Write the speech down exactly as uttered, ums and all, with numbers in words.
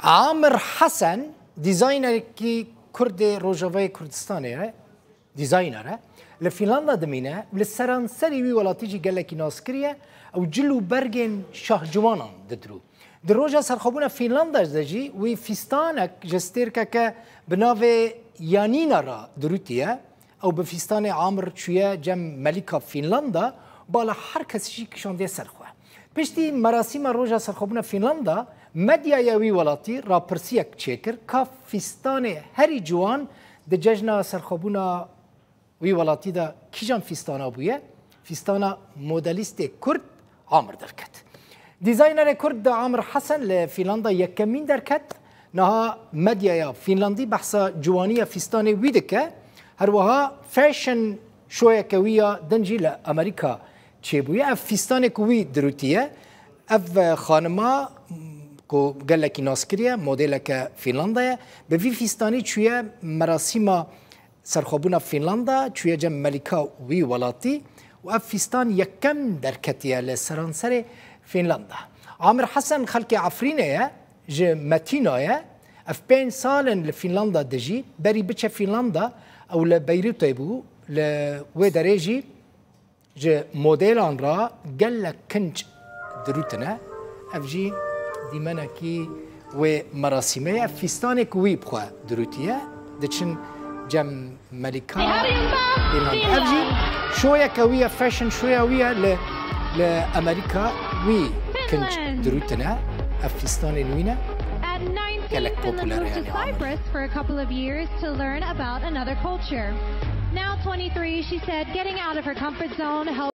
عامر حسن ديزاينر كي كرد روجافي كردستاني ديزاينر لفنلندا دمينه للسرانسري وي ولا تيجي قال لك ناسكريه او جلو برجن شاه جوانان ددرو دروجا سرخبونا فنلندا زجي وي فيستانك جستيركا ك بنافي يانينا را دروتيا او بفيستان عامر شويه جم ملكه فنلندا بالا هر کسی شي کشانده سرخوه پشتی مراسم روجا سرخبونا فنلندا مدیا یاوی ولاتی را پرسیک چیکر که فیستان هری جوان د جشن سرخبونا وی ولاتی دا کیجان فیستانا بویه فیستانا مدلیست کرد عامر درکت دیزاینر کرد عامر حسن لفنلندا یکمین درکت نها مدیا یا فنلندی بحثا جوانی فیستان ویدکه هر وها فاشن شويه كويه دنجي لامريكا تشيبويا اف فيستان كوي دروتيه اف خانما كو قال لك ناسكريا موديلك فنلندا بفي فيستاني شويه مراسم سرخبونا فنلندا شويه جم ملكا وي ولاتي واف فيستان يكم دركتيا لسرانسر فنلندا عامر حسن خلقي عفرينه ج متينايا اف بين سالن لفنلندا دجي بري بتش فنلندا او لبيروت يبو لوي دريجي ج موديلان را قال لك كنج دروتنا افجي ديمانا كي و مراسمية فيستانك وي بخوا دروتيا دتشن جم ملكا افجي شوية كوية فاشن شوية ويا ل لامريكا وي كنج دروتنا افيستان نوينا قال لك بوبولار يعني عامر. For a couple of years to learn about another culture. Now twenty-three, she said getting out of her comfort zone helped